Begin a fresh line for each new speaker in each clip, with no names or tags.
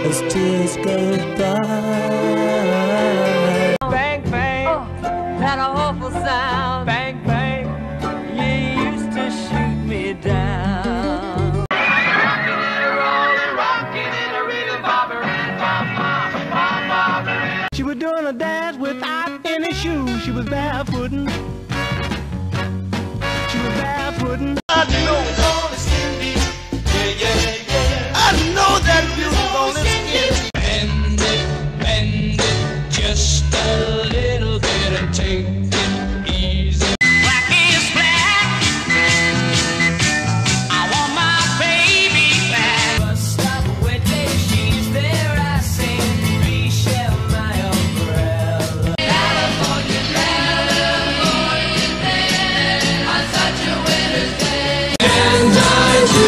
as tears go by.
Bang, bang, oh, that awful sound. Bang, bang, you used to shoot me down. Rockin' and a rollin', rockin' and a reelin', bobberin', bobberin'.
She was doing a dance without any shoes. She was barefootin'. She was barefootin'.
I know on the skinny, yeah, yeah, yeah. I know that music on the skinny. Bend it, just a little bit and take it easy. Black is black. I want my baby back. Bus stop waiting, she's there. I say, please share my umbrella. California, California, on such a winter's day. And I do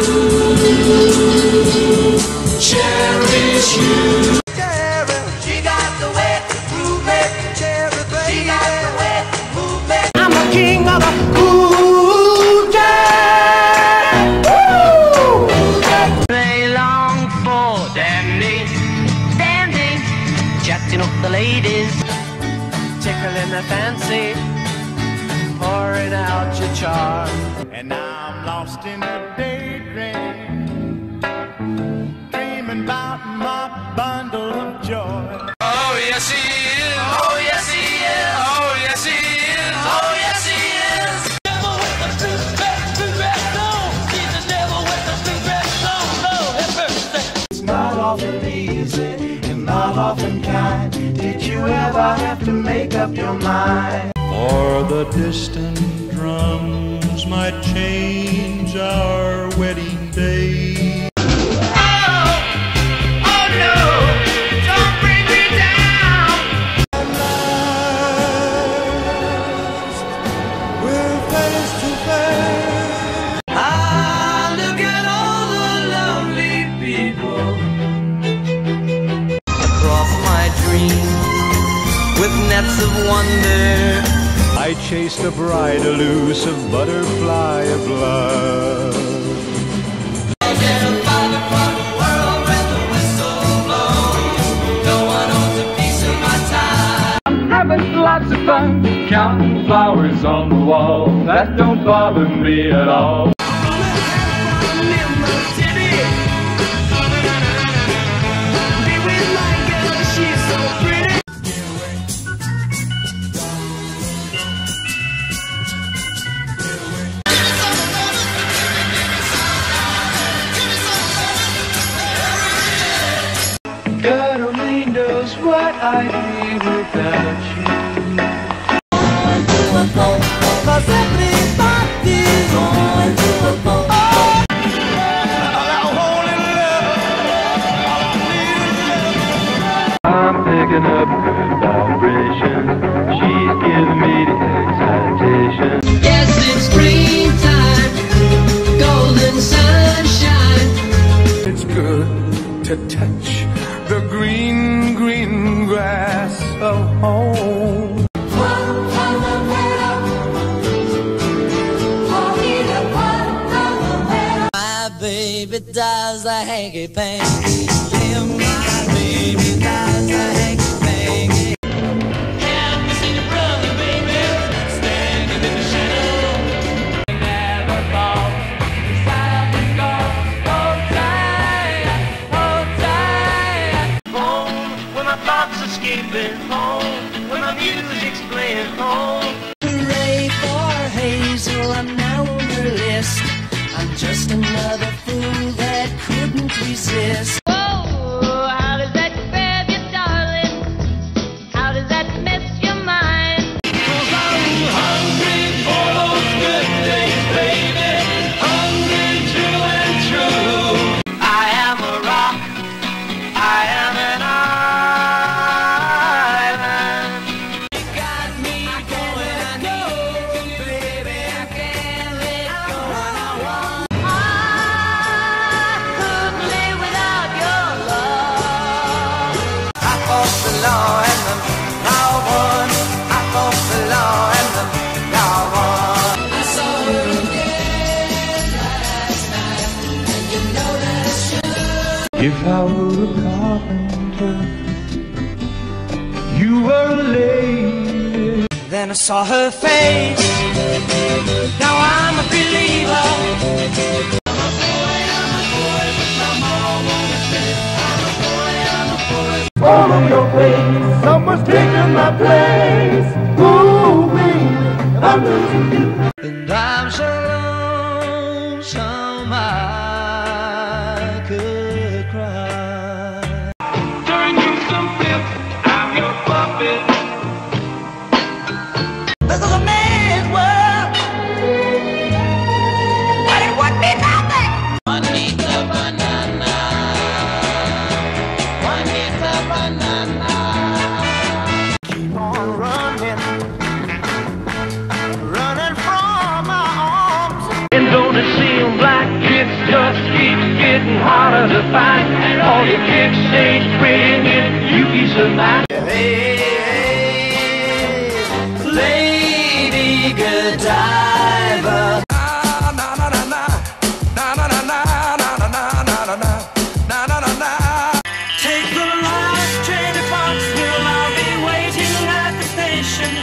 cherish you. She got the wet movement. She got the wet movement.
I'm the king of the cool jazz. Woo!
They long for dandy, chatting up the ladies, tickling their fancy, pouring out your charm.
And now I'm lost in a daydream, dreaming about my bundle of joy. Oh yes he is. Oh yes he is. Oh yes he is. Oh yes he is. Devil with the string dress on. He's the devil with the string dress on. Lord have mercy.
It's not often easy and not often kind. Did you ever have to make up your mind?
For the distant drums might change our wedding day.
Oh no, don't bring me down.
We're face to face.
Ah, look at all the lovely people across my dreams with nets of wonder.
I chased a bride, elusive butterfly of love.
Having lots of fun, counting flowers on the wall. That don't bother me at all.
God only knows what I'd be without you. Cause everybody's going to a boat.
I'm picking up good vibrations. She's giving me the excitation.
Yes, it's springtime, golden sunshine.
It's good to touch the green, green grass of home.
My baby does the hanky panky. Yeah, my baby does the hanky panky. Can't you see your brother, baby, standing in the shadow? Never fall, beside the car. Hold tight, home when my thoughts escaping home, when my music's playing home. Hooray for Hazel, I'm now on her list. I'm just another fool that couldn't resist. Oh, how does that grab you, darling? How does that mess your mind? 'Cause I'm hungry for those good days, baby. Hungry true and true. I am a rock. I am an island.
carpenter. You were a lady.
Then I saw her face. Now I'm a believer.
All of your face, someone's taking my place. Ooh, baby, I'm losing you.
And I'm so lonesome I could cry.
Turn you some flip, I'm your puppet.
This is a man's world, but it would be nothing. Juanita banana, Juanita banana.
Keep on running, running from my arms.
And don't it seem like it just keeps getting harder to find? And all your kicks ain't bringing you peace of mind.
Hey, Lady Godiva. Take the last train to Foxville. I'll be waiting at the station.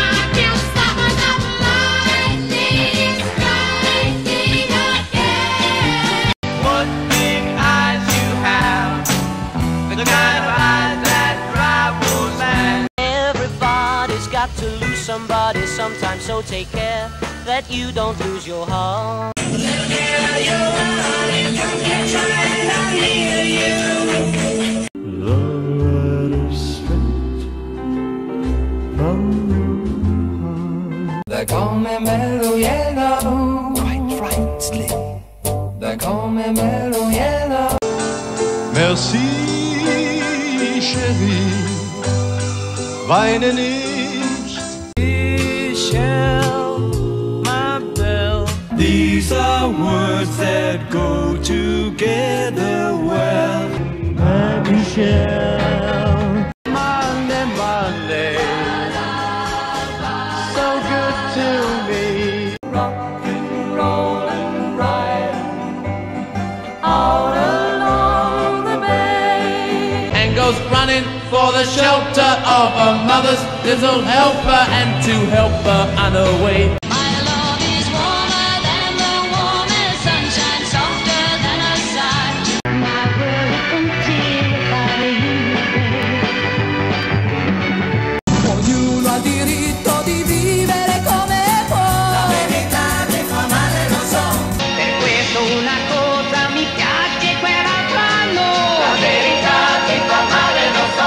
What big eyes you have, the kind of eyes that drive those mad. Everybody's got to lose somebody sometime, so take care that you don't lose your heart.
They call me Mellow Yellow, quite rightly. They call me Mellow Yellow.
Merci, chérie, weine nicht.
Michelle, my belle. These are words that go together well.
My Michelle.
Monday, Monday, so good to me.
Rock and roll and ride all along the bay.
And goes running for the shelter of her mother's little helper, and to help her on her way.
My love is warmer than the warmest sunshine, softer than a sigh. My world until
Ognuno ha diritto di vivere come può. La verità che fa male lo so.
Per questo una cosa mi piace, quell'altra no.
La verità che fa male lo so.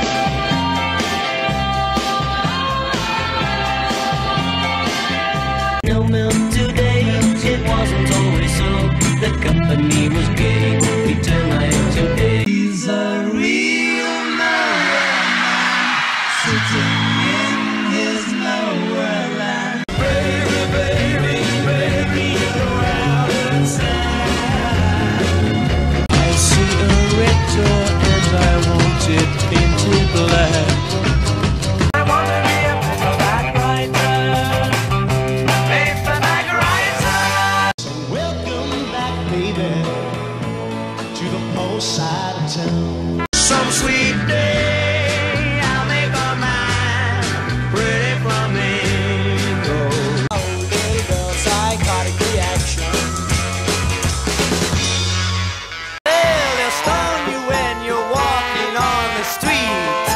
No milk today, it wasn't always so. The company was gay, we turned night to day. He's a real man, sitting in his lower land. Baby, baby, baby, go out inside. I see a red door and I want it painted black. I want to be a backbiter.
Welcome back, baby, to the post side of town.
Some sweet day, I'll make our mind pretty flamingo. Oh, little girl, psychotic reaction. They'll stone you when you're walking on the street.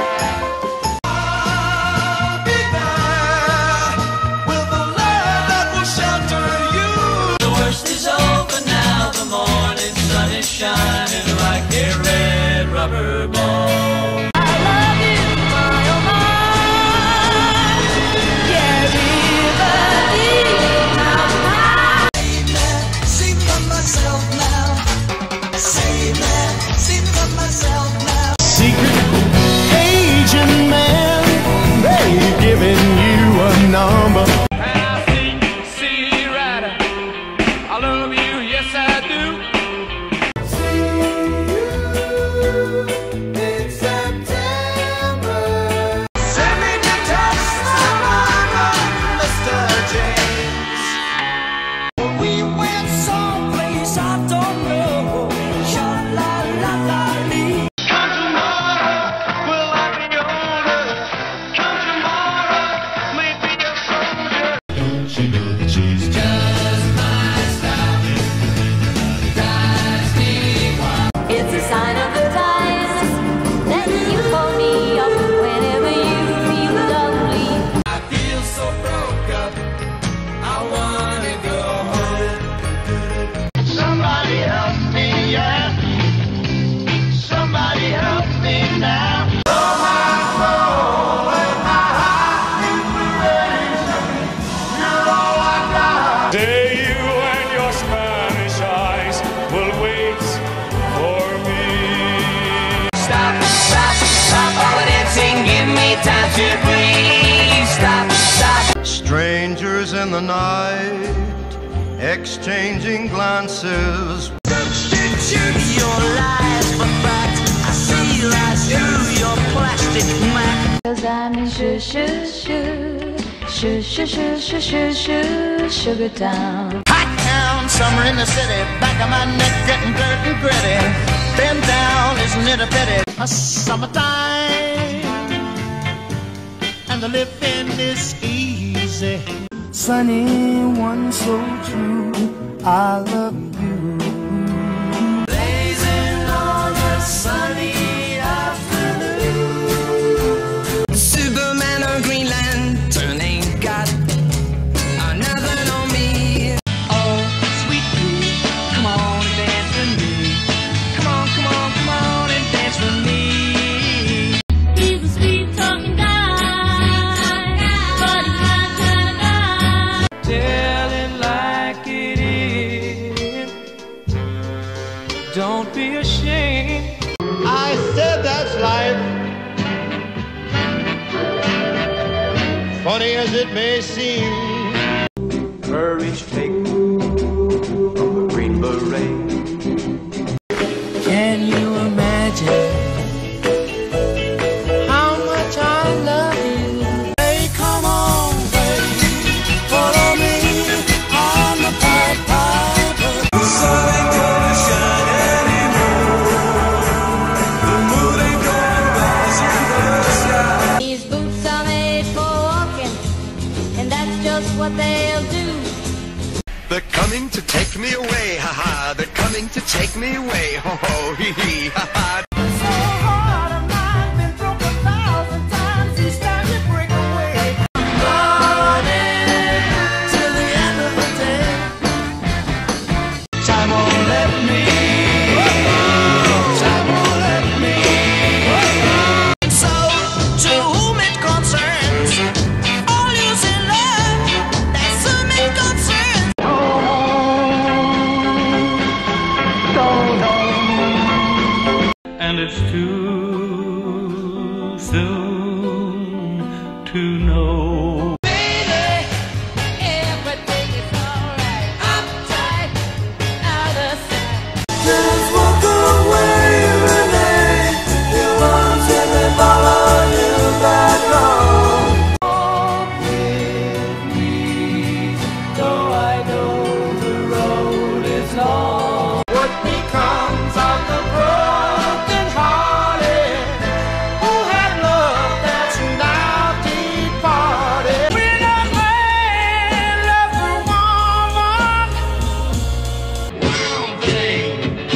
I'll be there with the love that will shelter you. The worst is over now, the morning sun is shining like a red
now. Oh, my soul and my heart inspiration, you're all I got.
Say you and your Spanish eyes will wait for me.
Stop, stop, stop all the dancing, give me time to breathe. Stop, stop.
Strangers in the night, exchanging glances.
Your lies for fact, I see lies through your plastic mac.
'Cause I'm in Sugar Town.
Hot town, summer in the city, back of my neck getting dirt and gritty. Bend down, isn't it a pity? A summertime, and the living is easy. Sunny one so true, I love you.
Blazing on a sunny afternoon. Superman or Green Lantern ain't got nothing on me. Oh, sweet pea, come on and dance with me. Come on, come on, come on and dance with me.
He's a sweet talking guy, but he's not kind of guy.
Tell it like it is. Don't be ashamed.
I said that's life. Funny as it may seem.
Courage take from the Green Beret.
Can you imagine how much I love you?
Hey, come on, baby, follow me on the Pied Piper. The sun ain't gonna shine anymore. The moon ain't gonna rise in the sky.
These boots are made for walking, and that's just what they'll do.
They're coming to take me away, ha ha. They're coming to take me away, ho ho, hee hee, ha ha. So hard, I might been broke 1,000 times. Each time you break away, running till the end of the day. Time won't let me. Time won't let me.
So, to whom it concerns, all you in love, that's whom it concerns.
And it's too soon to know.
Baby, everything is alright. Uptight, out of sight.
Just walk away, Renee. You won't let me follow you back home. Walk with me, though I know the road is long. What becomes of the broken-hearted who had love that's now departed? When a man loves a woman, one thing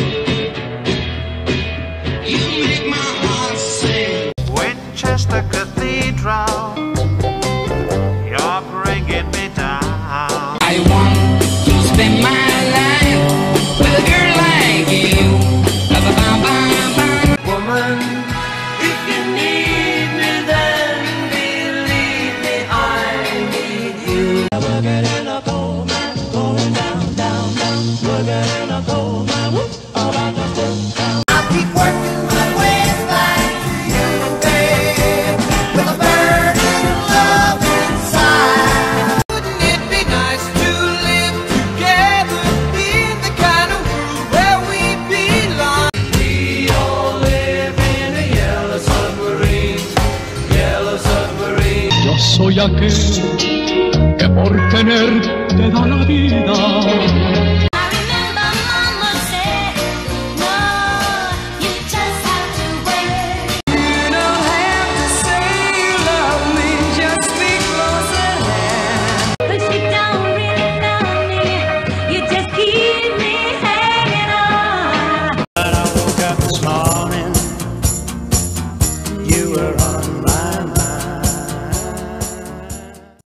you make my heart sing. Winchester Cathedral, you're bringing me down.
I want to spend my life with a girl like you. Ba-ba-ba-ba-ba.
Woman, if you need me, then believe me, I need you. Working in a coal mine, going down, down, down. Working in a coal mine, whoop, about to step down. I keep working my way back to you, babe, with a burning love inside.
Wouldn't it be nice to live together in the kind of world where we belong?
We all live in a yellow submarine, yellow submarine.
Yo soy aquel que por tenerte da la vida.